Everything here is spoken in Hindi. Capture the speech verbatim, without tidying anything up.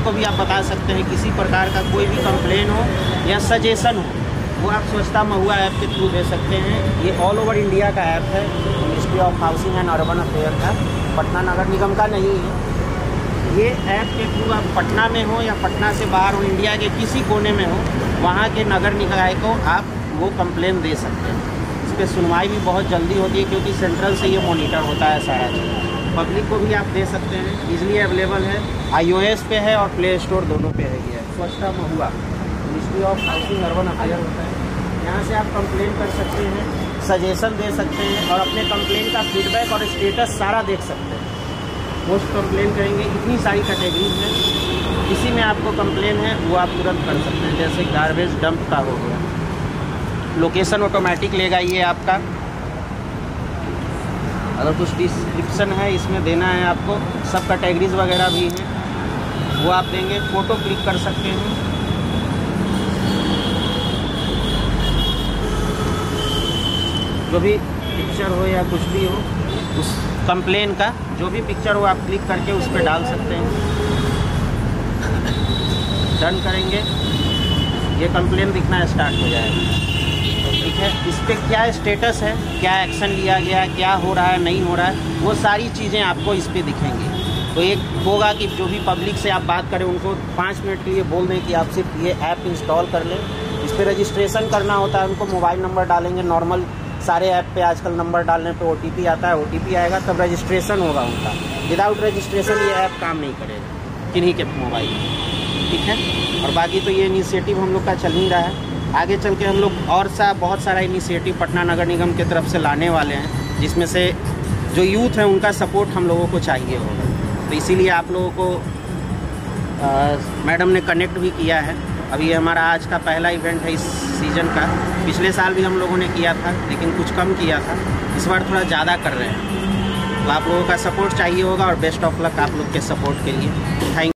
को भी आप बता सकते हैं, किसी प्रकार का कोई भी कंप्लेन हो या सजेशन हो वो आप स्वच्छता महुआ ऐप के थ्रू दे सकते हैं। ये ऑल ओवर इंडिया का ऐप है, ministry of housing and urban affair का, पटना नगर निगम का नहीं है। ये ऐप के थ्रू आप पटना में हो या पटना से बाहर हो, इंडिया के किसी कोने में हो, वहाँ के नगर निकाय को आप वो कंप्लेन दे सकते हैं। इस पर सुनवाई भी बहुत जल्दी होती है क्योंकि सेंट्रल से ये मॉनिटर होता है सारा चीज़। पब्लिक को भी आप दे सकते हैं, इजीली अवेलेबल है, आईओएस पे है और प्ले स्टोर दोनों पे है। ये स्वच्छता महुआ ministry of housing urban affair होता है। यहाँ से आप कंप्लेन कर सकते हैं, सजेशन दे सकते हैं और अपने कंप्लेन का फीडबैक और स्टेटस सारा देख सकते हैं। पोस्ट कंप्लेन करेंगे, इतनी सारी कैटेगरीज हैं, किसी में आपको कंप्लेन है वो आप तुरंत कर सकते हैं। जैसे गार्बेज डंप का हो गया, लोकेशन ऑटोमेटिक लेगा ये आपका। अगर कुछ डिस्क्रिप्शन है इसमें देना है आपको, सब कैटेगरीज वगैरह भी हैं वो आप देंगे। फ़ोटो क्लिक कर सकते हैं, जो भी पिक्चर हो या कुछ भी हो उस कंप्लेन का, जो भी पिक्चर हो आप क्लिक करके उस पर डाल सकते हैं। डन करेंगे, ये कंप्लेन दिखना स्टार्ट हो जाएगा। ठीक है, इस पर क्या स्टेटस है, क्या एक्शन लिया गया, क्या हो रहा है, नहीं हो रहा है, वो सारी चीज़ें आपको इस पर दिखेंगी। तो एक होगा कि जो भी पब्लिक से आप बात करें उनको पाँच मिनट के लिए बोल दें कि आप सिर्फ ये ऐप इंस्टॉल कर लें। इस पर रजिस्ट्रेशन करना होता है, उनको मोबाइल नंबर डालेंगे। नॉर्मल सारे ऐप पे आजकल नंबर डालने पे ओटीपी आता है, ओटीपी आएगा तब रजिस्ट्रेशन होगा उनका। विदाउट रजिस्ट्रेशन ये ऐप काम नहीं करेगा किन्हीं के मोबाइल में। ठीक है, और बाकी तो ये इनिशिएटिव हम लोग का चल ही रहा है। आगे चल के हम लोग और सा बहुत सारा इनिशिएटिव पटना नगर निगम की तरफ से लाने वाले हैं, जिसमें से जो यूथ है उनका सपोर्ट हम लोगों को चाहिए होगा। तो इसीलिए आप लोगों को मैडम ने कनेक्ट भी किया है। अभी ये हमारा आज का पहला इवेंट है इस सीज़न का। पिछले साल भी हम लोगों ने किया था लेकिन कुछ कम किया था, इस बार थोड़ा ज़्यादा कर रहे हैं। तो आप लोगों का सपोर्ट चाहिए होगा और बेस्ट ऑफ लक आप लोग के सपोर्ट के लिए। थैंक